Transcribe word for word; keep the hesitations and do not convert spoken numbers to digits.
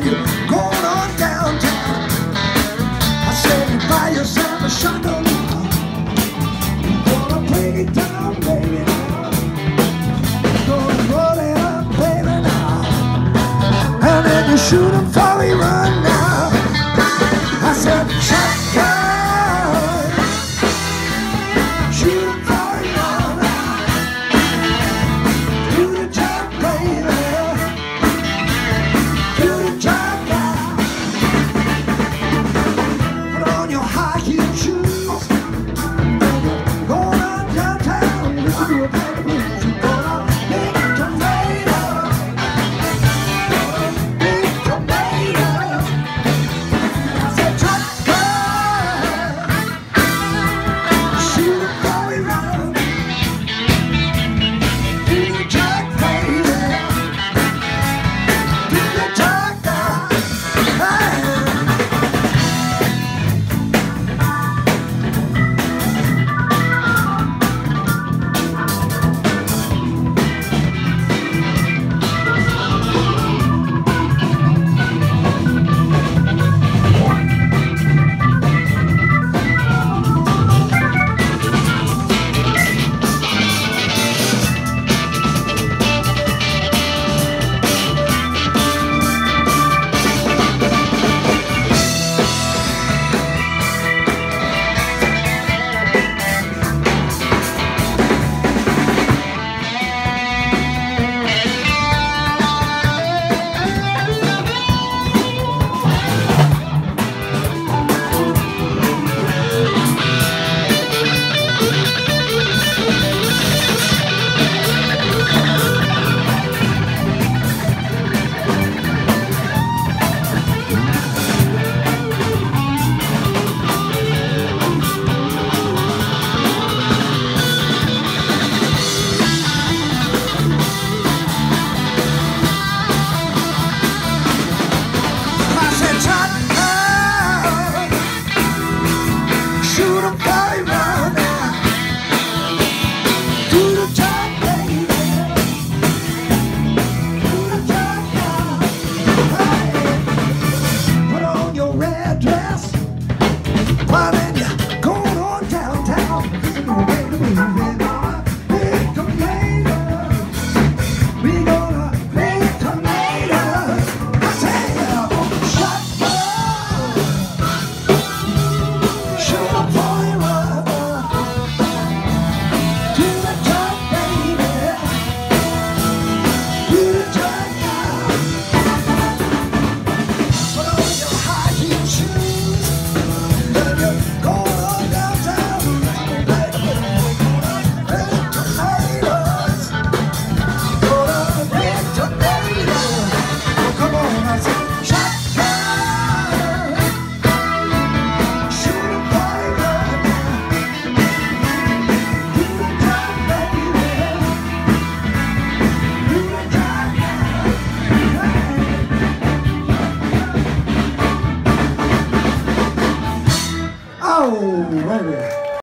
when you're going on downtown. I said you buy yourself a shotgun. You're gonna break it down, baby, now. You're gonna roll it up, baby, now. And then you shoot him before he run now. I said shotgun. Shoot him before he run now. Do the job, baby. Do the job now. Put on your high heel shoes. Going on downtown. Listen to a band of blues. You're gonna make a tomato. Big tomato. I said shotgun. Shoot him before he run. Do the job, baby. Do the job now. Hey. Shoot him before he run now. Do the job, baby. Do the job now. Hey. Put on your red dress. Why then you going on downtown? Listen to the way the movie gonna big tomatoes. We gonna big tomatoes. I say, shotgun. Shoot him before he run. Do the job, baby. Do the job now. Put on your high heel shoes. Then you're going on downtown. Big tomatoes. Gonna big tomatoes. Oh, come on, I said shotgun. Shoot him before he run. Do the job, baby. Do the job now. Hey. Oh, baby.